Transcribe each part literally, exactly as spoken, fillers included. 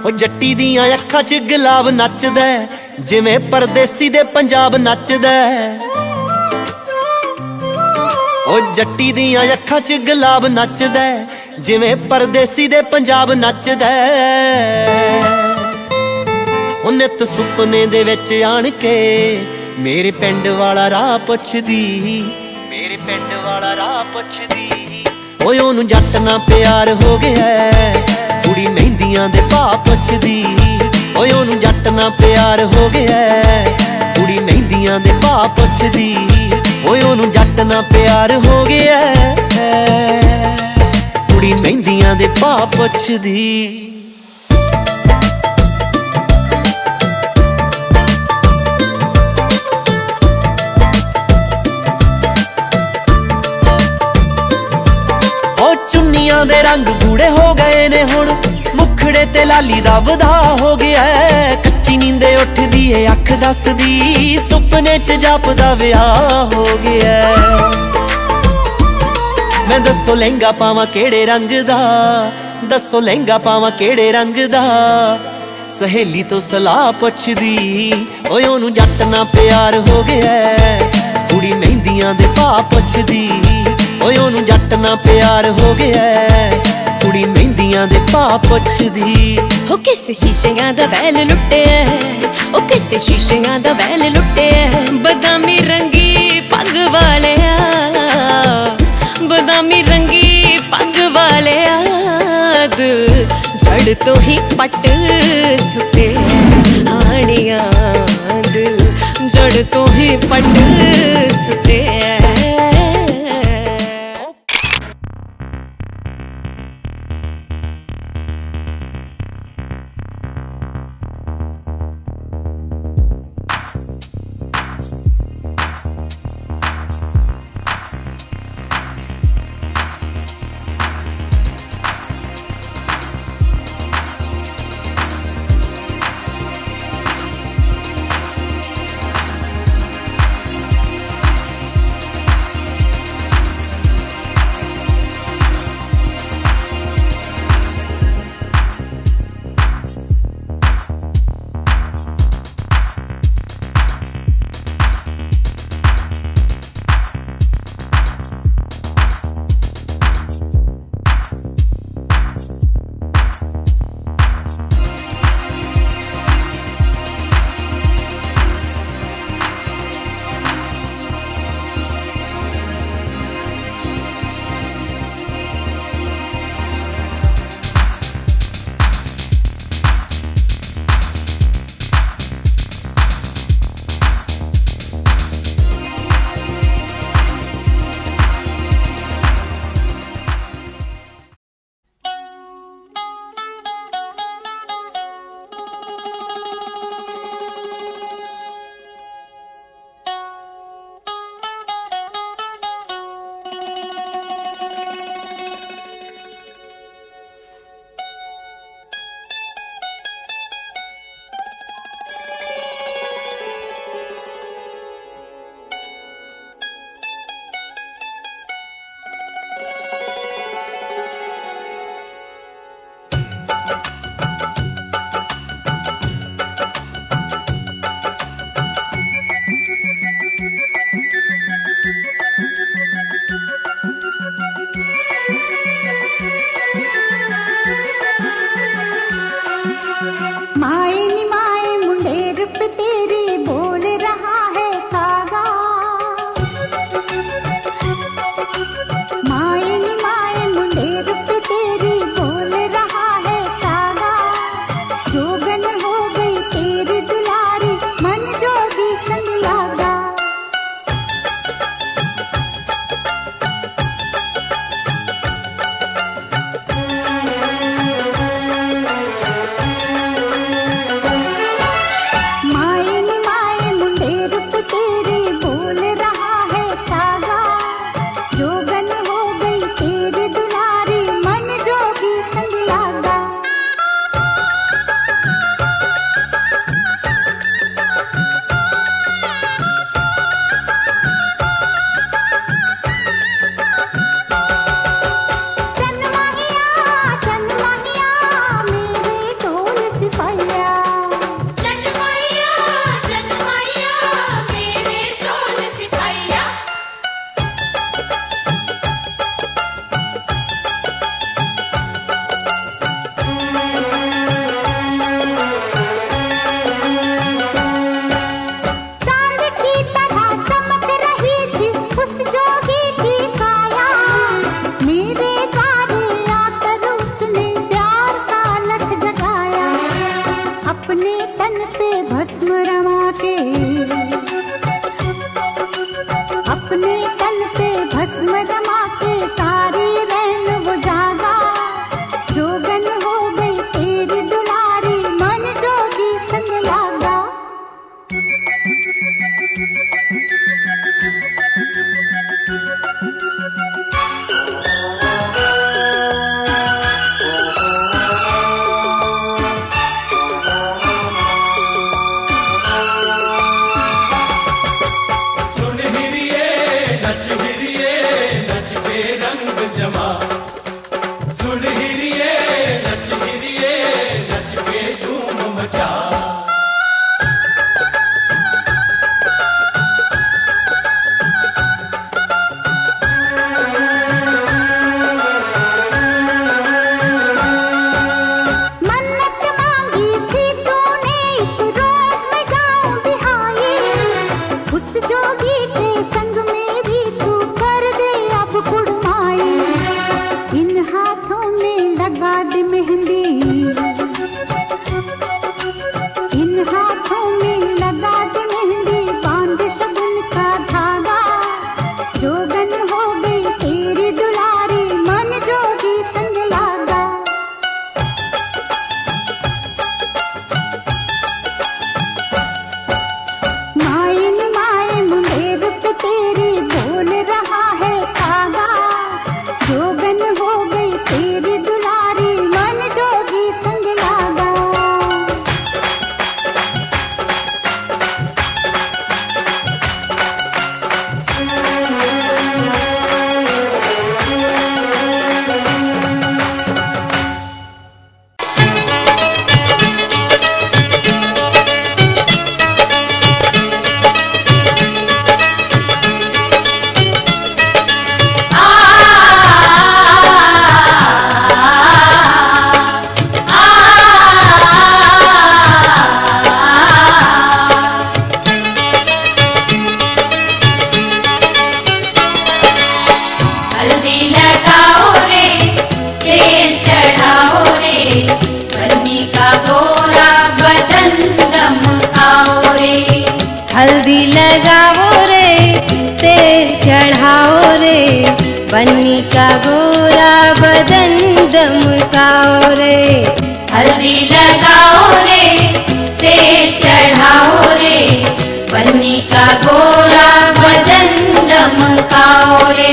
ओ जट्टी दियां अखां च गुलाब नचदा जिवें परदेसी दे पंजाब नचदा। ओ जट्टी दियां अखां च गुलाब नचदा जिवें परदेसी दे पंजाब नचदा। ओ नित सुपने दे विच आण के मेरे पिंड वाला राह पुछदी, मेरे पिंड वाला राह पुछदी। ओए ओनू जट ना प्यार हो गया कुड़ी मेहंदियां दे भाव पुछदी। ओए ओनू जट ना प्यार हो गया कुड़ी मेहंदियां दे भाव पुछदी। ओए ओनू जट ना प्यार हो गया कुड़ी मेहंदियां दे भाव पुछदी। चुन्नियां दे रंग गूढ़े हो गए ने हुण मुखड़े ते लाली दा वधा हो गया। कच्ची नींदे उठदी है अख दसदी सुपने च जापदा विआह हो गया। मैं दसो लहंगा पावां केड़े रंग दा, दसो लहंगा पावां केड़े रंग दा। सहेली तो सलाह पुछदी ओए ओनू जट ना प्यार हो गया कुड़ी मेहंदियां दे भाव पुछदी। ओए ओनू जट ना प्यार हो गया कुड़ी मेहंदियां दे भाव पुछदी। हो किसे शीशियां दा वैल लुटे ओ किसे शीशियां दा वैल लुटे। बदामी रंगी पग वाले बदामी रंगी पग वाले दिल जड़ तो ही पट सुटे। आनिया दिल जड़ तो ही पट सुटे। भस्म रमा के, अपने तन पे भस्म रमा के सारी रैन वो जागा। जोगन हो गई तेरी दुलारी, मन जोगी संग लागा। हल्दी लगाओ रे, तेल चढ़ाओ रे, बन्नी का गोरा बदन दमकाओ रे। हल्दी लगाओ रे, तेल चढ़ाओ रे, बन्नी का गोरा बदन दमकाओ रे।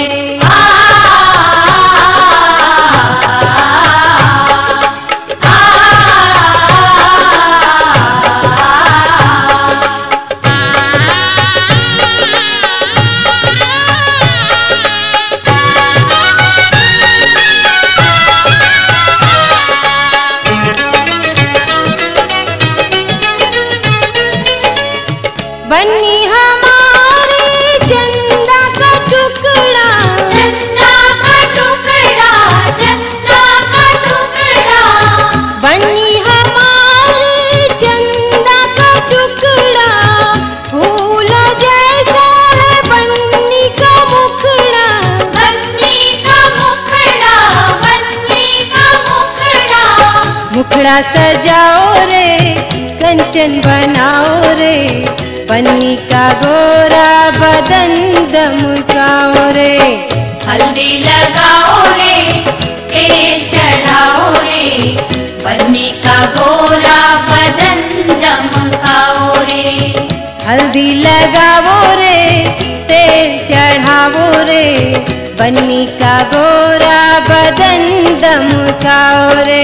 बन्नी हमारी चंदा का टुकड़ा, चंदा का टुकड़ा, चंदा का टुकड़ा। बन्नी हमारी चंदा का टुकड़ा, फूलों जैसा है बन्नी का मुखड़ा। बन्नी का मुखड़ा, बन्नी का मुखड़ा। मुखड़ा सजाओ रे, कंचन बनाओ रे, बन्नी का गोरा बदन दमकाओ रे। हल्दी लगाओ रे, तेल चढ़ाओ रे, बन्नी का गोरा बदन दमकाओ रे। हल्दी लगाओ रे, तेल चढ़ाओ रे, बन्नी का गोरा बदन दमकाओ रे।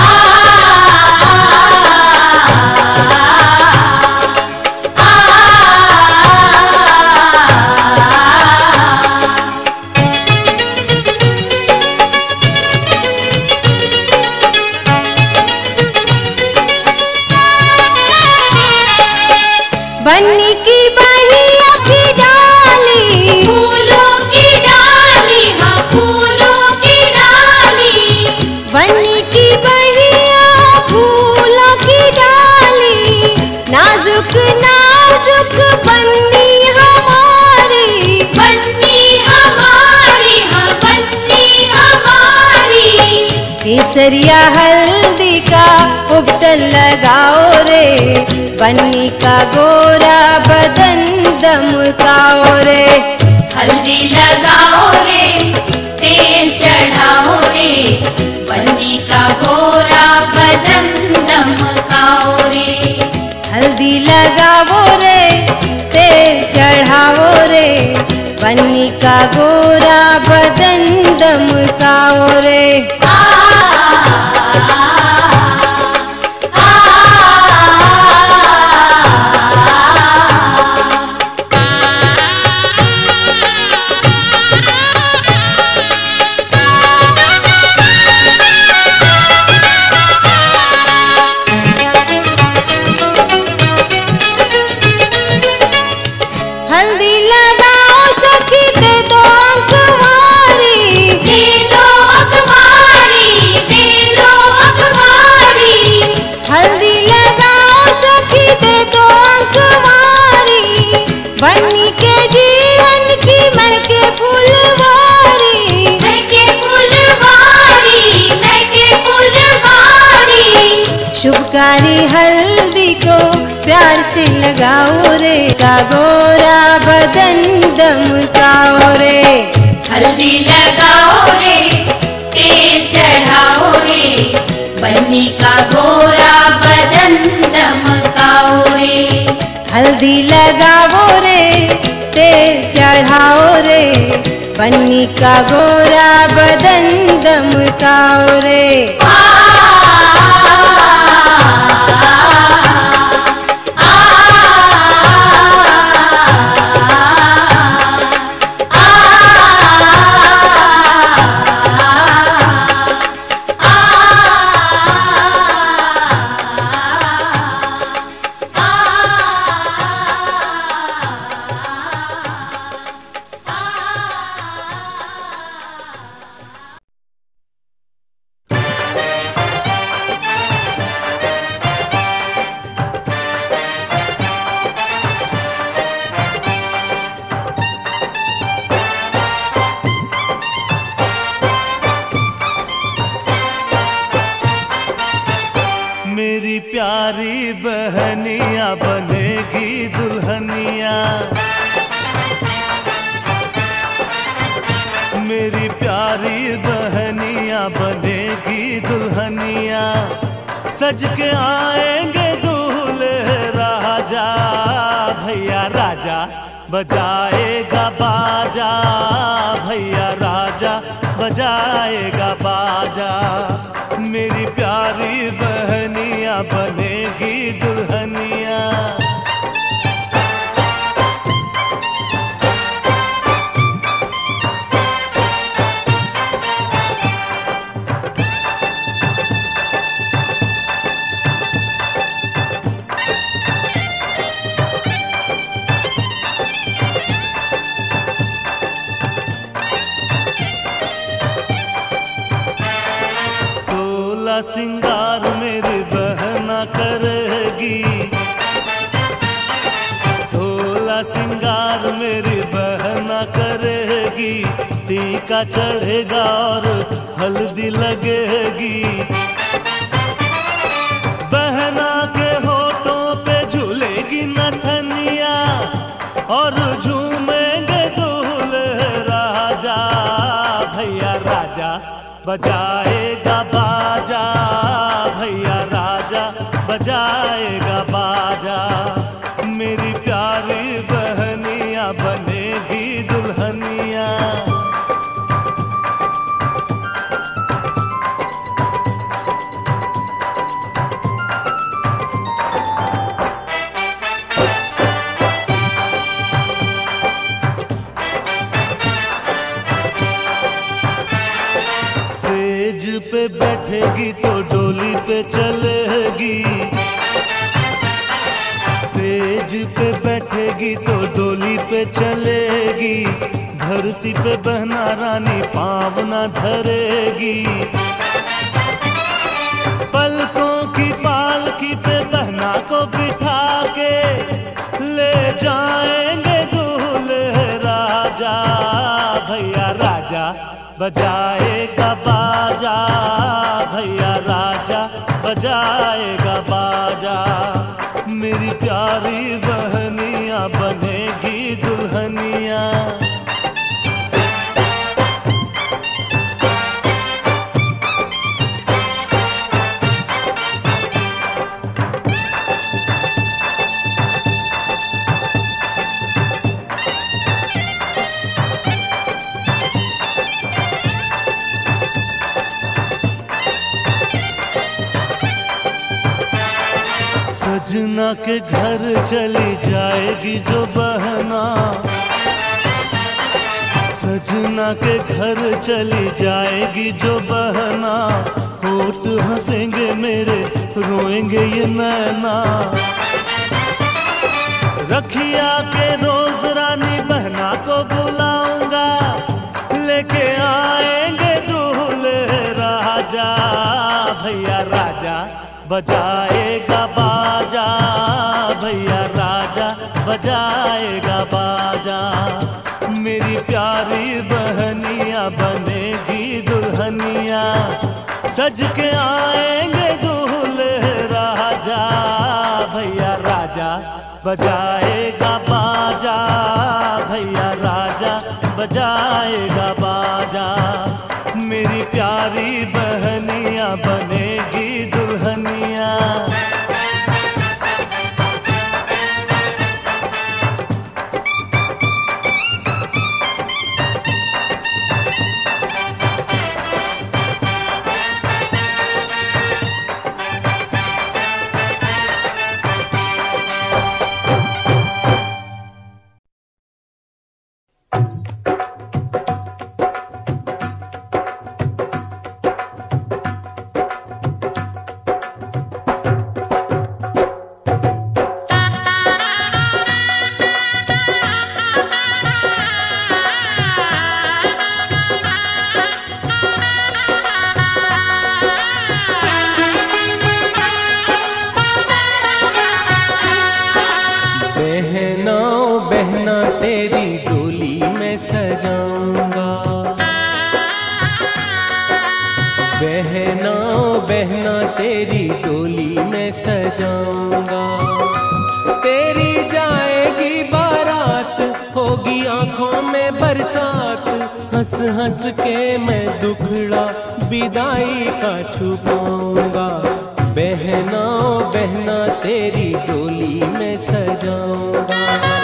बन्नी की बहिया की डाली, फूलों की डाली, हाँ फूलों की डाली। बन्नी की बहिया फूलों की डाली, नाजुक नाजुक बन्नी हमारी, बन्नी हमारी, हाँ बन्नी हमारी। केसरिया हल्दी का खूब तन लगाओ रे, बन्नी का गोरा बदन दमकाओ रे। हल्दी लगाओ रे, तेल चढ़ाओ रे, बन्नी का गोरा बदन दमकाओ रे। हल्दी लगाओ रे, तेल चढ़ाओ रे, बन्नी का गोरा बदन दमकाओ रे। हल्दी लगाओ सखी दे दो अखबारी, दे दो अखबारी, दे दो अखबारी। हल्दी लगाओ सखी दे दो अखबारी, बन्नी के जीवन की महके फुलवारी। महके फुलवारी, महके फुलवारी। शुभकारी हल्दी को प्यार से लगाओ रे, का गोरा बदन दमकाओ रे। हल्दी लगाओ रे, तेल चढ़ाओ रे, बन्नी का गोरा बदन दमकाओ रे। हल्दी लगाओ रे, तेल चढ़ाओ रे, बन्नी का गोरा बदन दमकाओ रे। मेरी प्यारी बहनिया बनेगी दुल्हनिया, मेरी प्यारी बहनिया बनेगी दुल्हनिया। सज के आएंगे दूल्हे राजा, भैया राजा बजाएगा बाजा, भैया राजा बजाएगा बाजा। मेरी प्यारी बहनिया बनेगी दुल्हनिया। सोलह सिंगार मेरी बहना करेगी, सोलह सिंगार मेरी बहना करेगी। टीका चढ़ेगा और हल्दी लगेगी, बहना के होठों पे झूलेगी नथनिया, और झूमेंगे दूल्हे राजा, भैया राजा बजाएगा बाजा, भैया राजा बजाएगा बाजा। मेरी प्यारी बहनिया बनेगी दुल्हनिया। सेज पे बैठेगी तो डोली पे चलेगी, सेज पे बैठेगी तो डोली पे चलेगी। धरती पे बहना रानी पाँव न धरेगी, पलकों की पालकी पे बहना को बिठा के ले जाएंगे दूल्हे राजा, भैया राजा बजाएगा बाजा, भैया राजा बजा बजाएगा बाजा, मेरी प्यारी बहनिया बनेगी दुल्हनिया। सजना के घर चली जाएगी जो बहना, सजना के घर चली जाएगी जो बहना, होठ हंसेंगे मेरे रोएंगे ये नैना। रखिया के रोज रानी बहना को बुलाऊंगा, लेके आएंगे दूल्हे राजा। भैया राजा बजाएगा बाजा, भैया राजा बजाएगा बाजा, मेरी प्यारी बहनिया बनेगी दुल्हनिया। सज के आएंगे दूल्हे राजा, भैया राजा बजाएगा बाजा, भैया राजा बजाएगा बाजा, मेरी प्यारी बहनिया बनेगी दुल्हनिया। हंस हंस के मैं दुखड़ा विदाई का छुपाऊंगा, बहना बहना तेरी डोली में सजाऊंगा।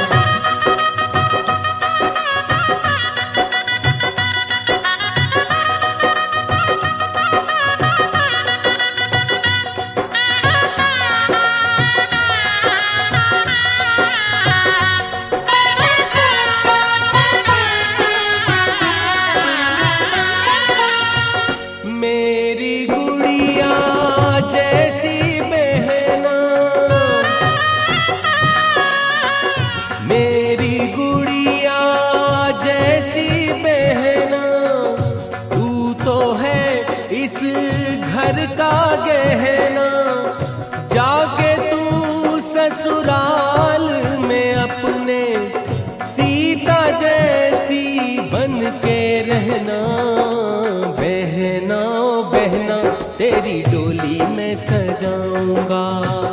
तेरी डोली में सजाऊंगा,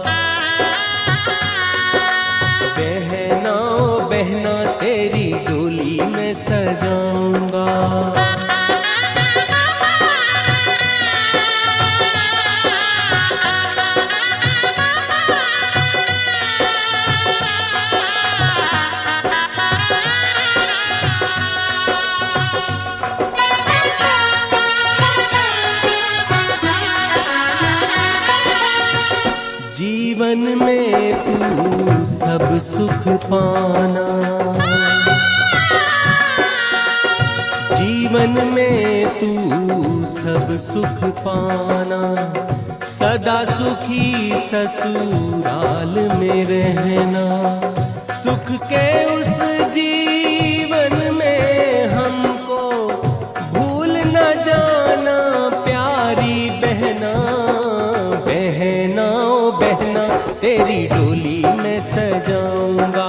बहना बहना तेरी डोली में सजाऊंगा। जीवन में तू सब सुख पाना, जीवन में तू सब सुख पाना, सदा सुखी ससुराल में रहना। सुख के उस जीवन में हमको भूल न जाना, प्यारी बहना बहना बहना तेरी डोली में सजाऊंगा,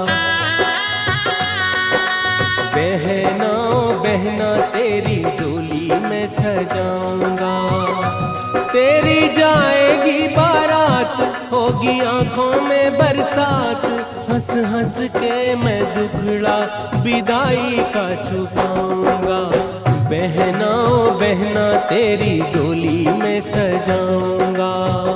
बहना बहना तेरी डोली में सजाऊंगा। तेरी जाएगी बात होगी आंखों में बरसात, हंस हंस के मैं दुखड़ा विदाई का छुपाऊंगा। बहना ओ बहना तेरी डोली में सजाऊंगा।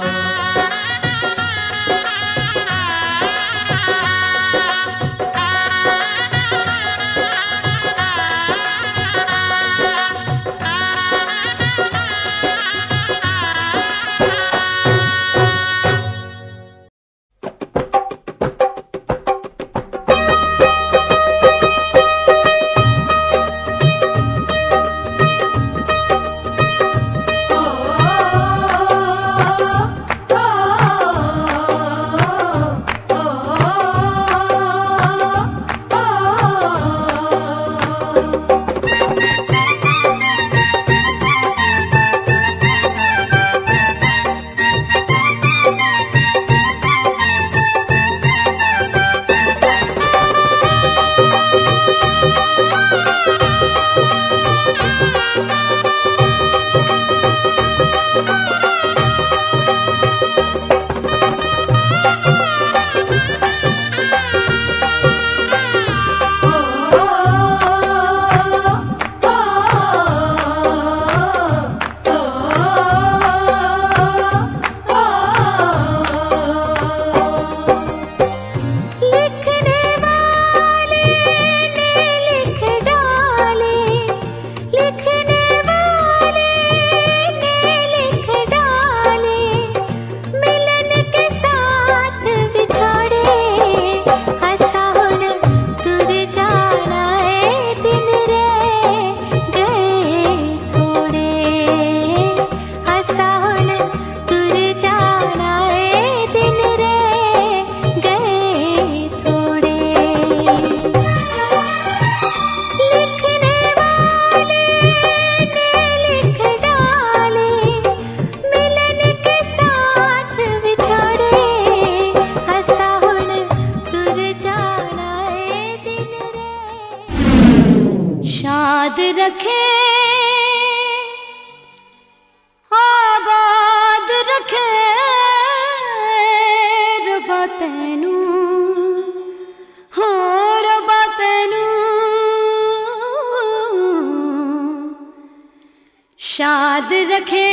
शाद रखे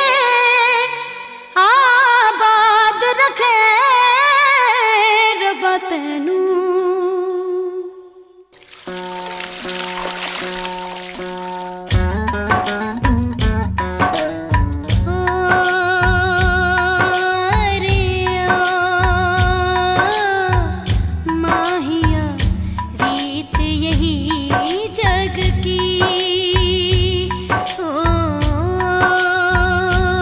आबाद रखे रब तैनू। ओ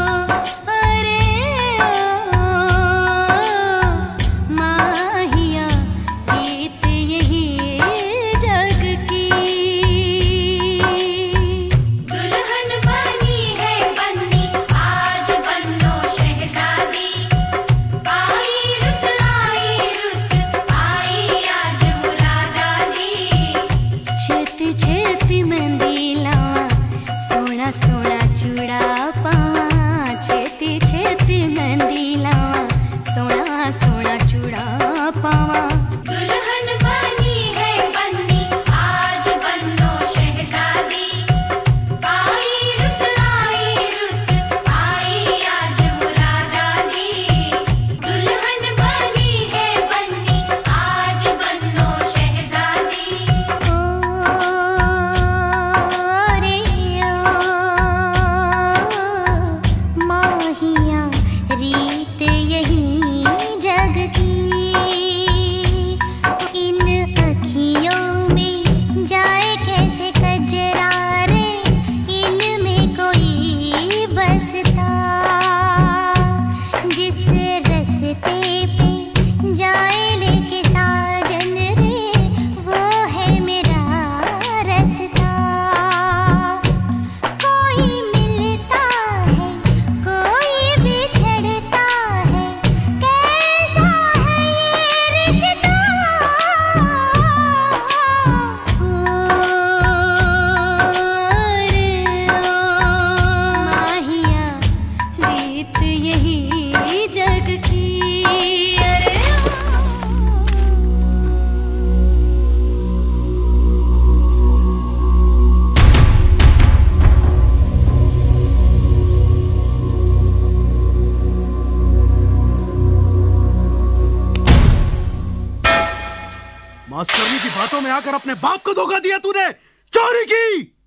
मास्टरनी की बातों में आकर अपने बाप को धोखा दिया तूने, चोरी की।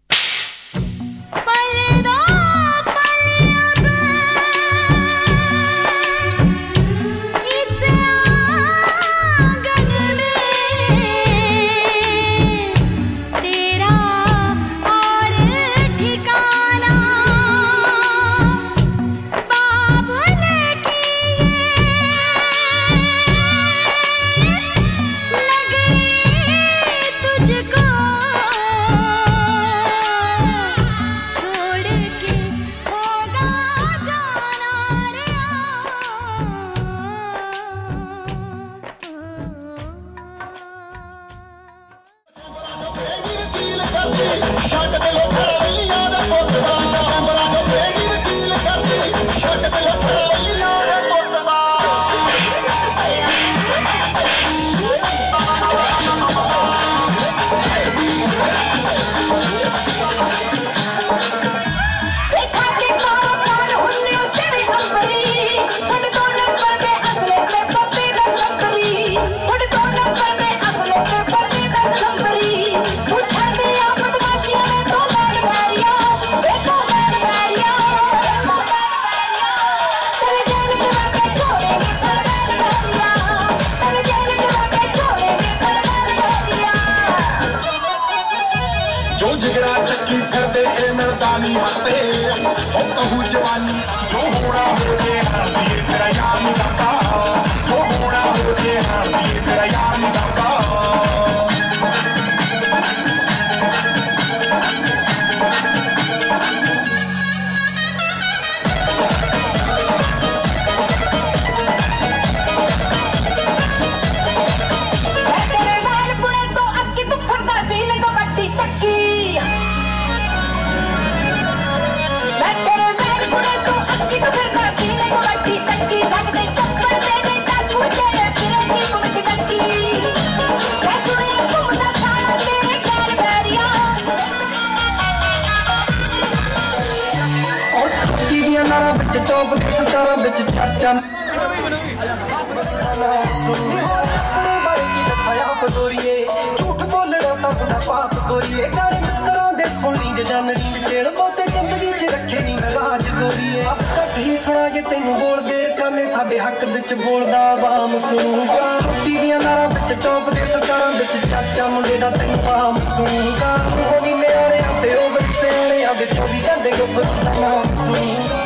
झूठ बोलना तो पाप गोरीए गाने मित्रों दे सुन ली जाननी तेरे मोते जिंदगी च रखे नी राज गोरीए अब तक ही सुना के तेनू बोल दे काने साडे हक विच बोलदा आवाम सुनूगा टीवीआं नारा विच टॉप दे सरकारां विच चाचा मुंडे दा तेनू आम सुनूगा हो नी नियारे ते ओ बड़ी सियाणे आ दे चौबी घंटे गोबर दा नाम सुनूगा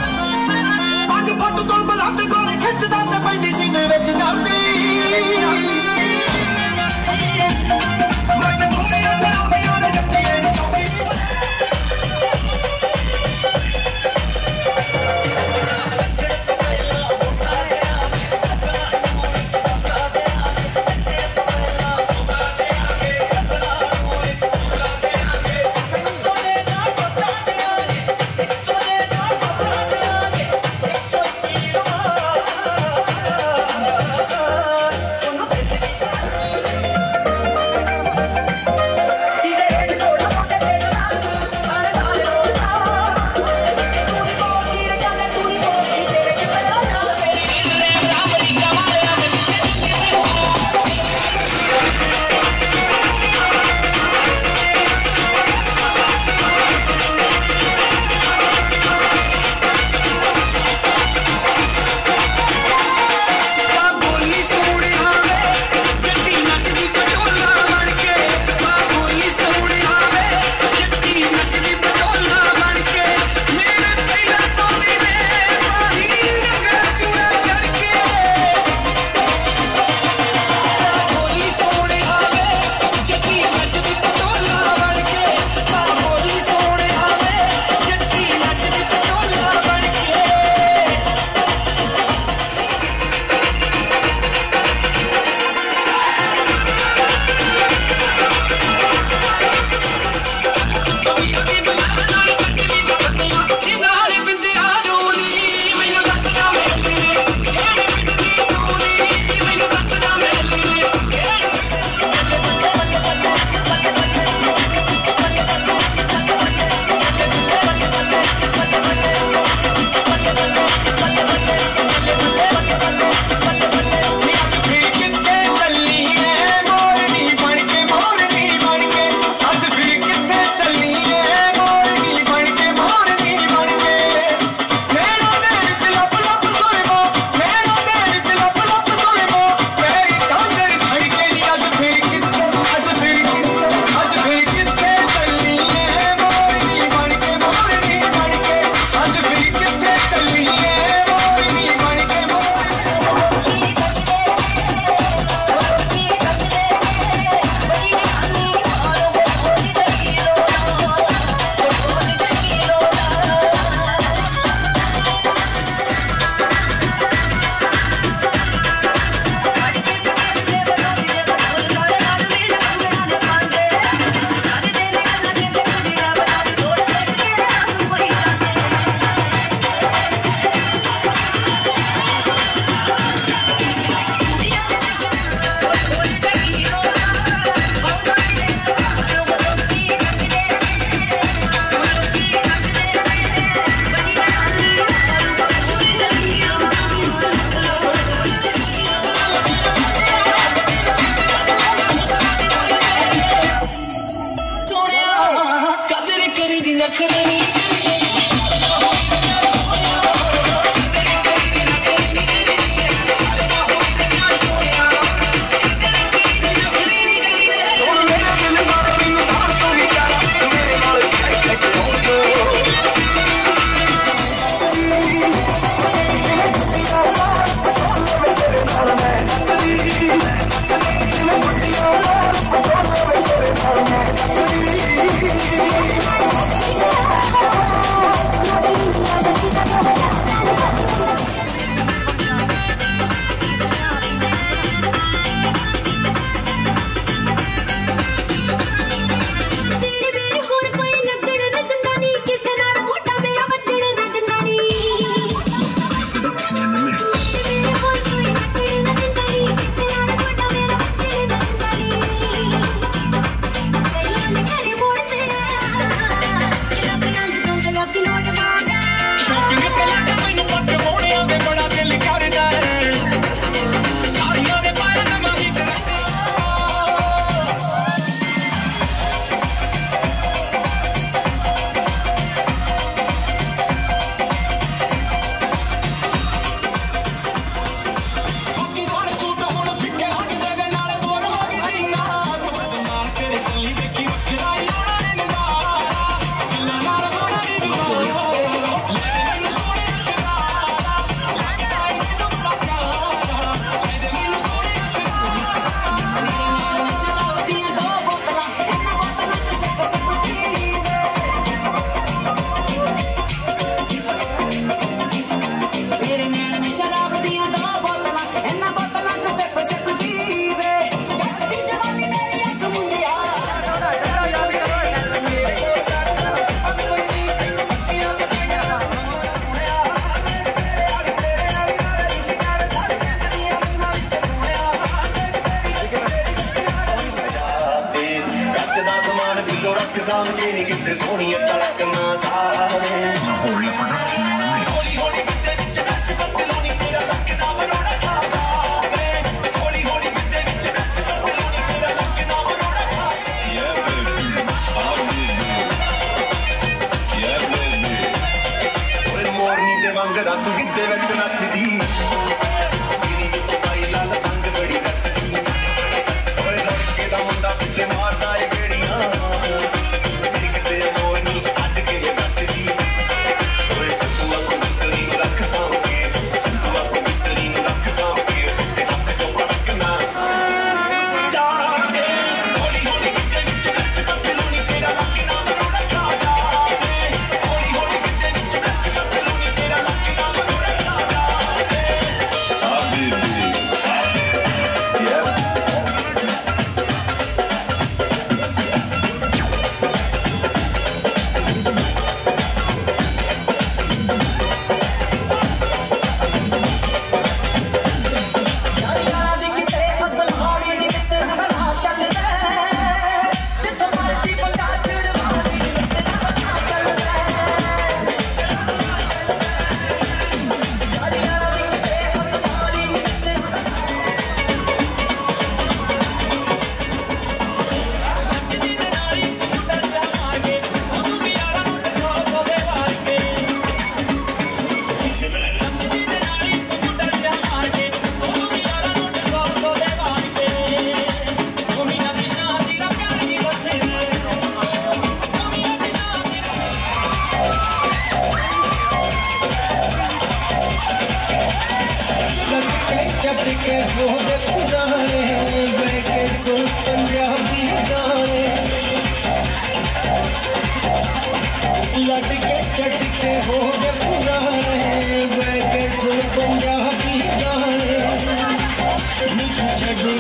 पग फट तो बलाते गोले खिचदा ते पैंदी सीने विच जांदी साम के नी किते सोहनी तड़क ना जावे हौली हौली बिंदे विच नच पतलोनी तेरा लक ना मरोड़ा खा जावे हौली हौली बिंदे विच नच पतलोनी तेरा लक ना मरोड़ा खा yeah baby how do you yeah baby ओए मोरनी दे वांगरा तू गिद्दे विच नचदी गिनी विच पाई लाल रंग बड़ी जचदी ओए लड़के दा मुंडा पिछे मारदा ए गेड़ियां देखते मोरनी अज के नचदी ओए सकुआ को मिटरी नु रख साम के सकुआ को मिटरी नु रख साम के ते हाथ तो पड़कना जागे हौली हौली गिद्दे विच नच पतलोनी तेरा लक ना मरोड़ा खा जावे हौली हौली गिद्दे विच नच पतलोनी तेरा लक ना मरोड़ा खा जावे आ बेबी yeah के हो गए पुराने बैके सो पंजाबी गाने लटके चटके हो गए पुराने बैके सो पंजाबी गाने नीचे छड़ी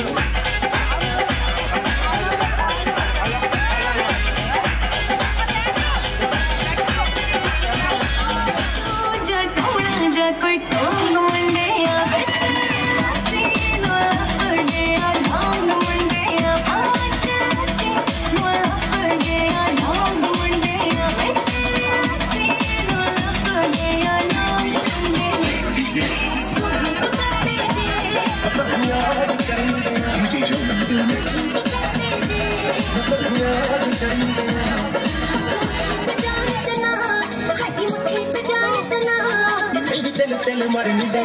तेल तेल मरनी दे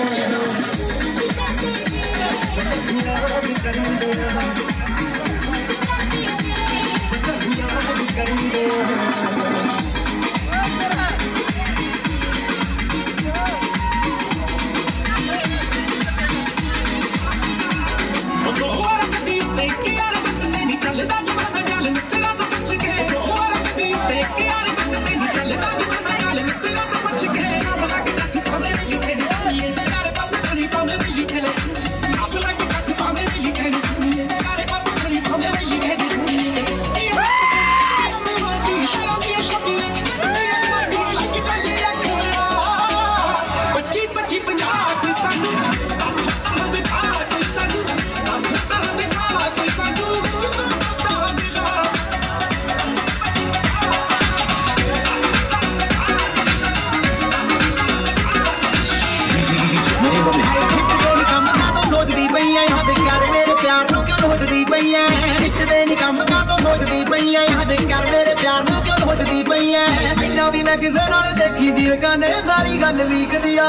भी मैं किसे नाल देखी सी गाने सारी गल वीक दिया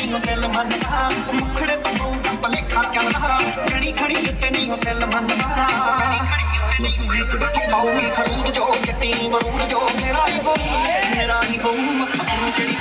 नहीं हो दिल मनदा मुखड़े पऊगा भलेखा चलदा जनी खड़ी उत्ते नहीं हो दिल मनदा पाओगे खरूद जो जट्टी मरूद जो मेरा ही हो मेरा ही हो तेरी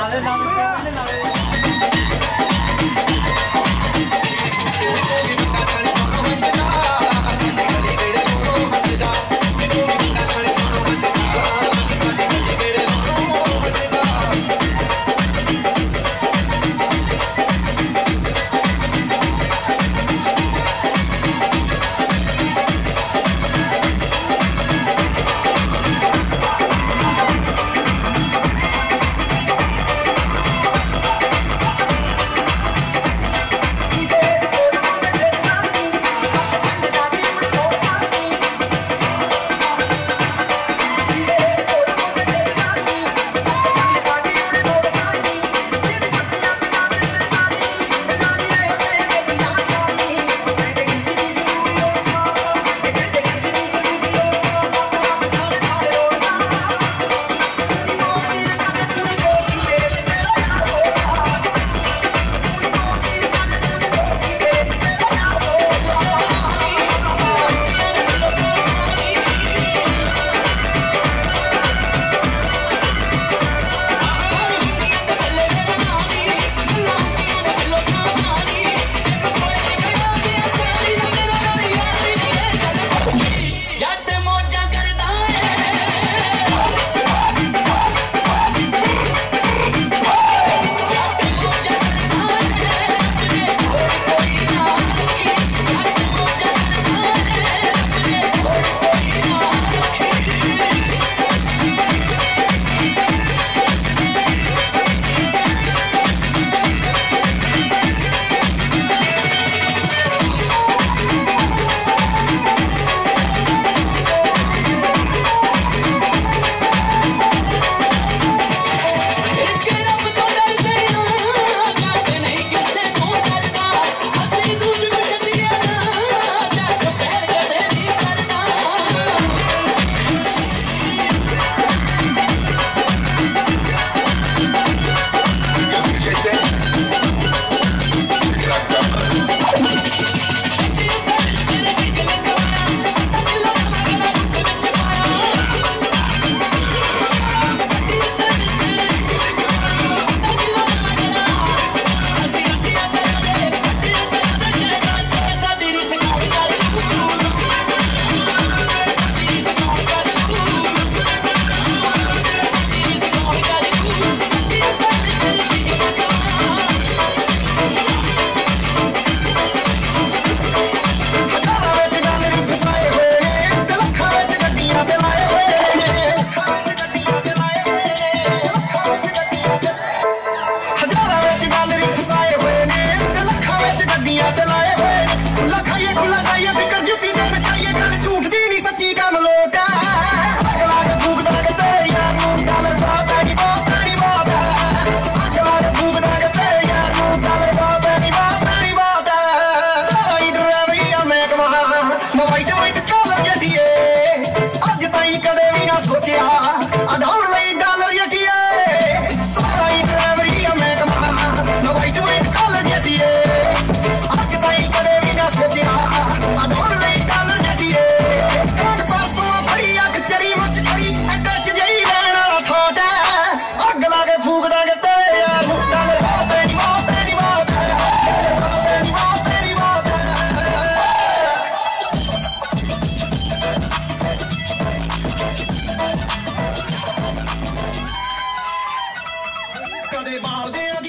कदे बाल दे